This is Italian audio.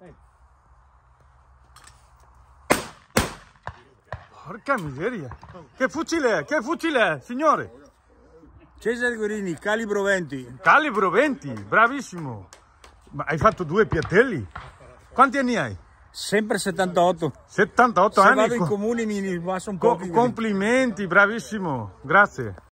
Porca miseria. Che fucile è? Che fucile è, signore? Cesare Guerini, calibro 20. Calibro 20, bravissimo. Ma hai fatto 2 piattelli? Quanti anni hai? Sempre 78. 78 Se anni. vado in comune mi basta un po'. Complimenti, bravissimo. Grazie.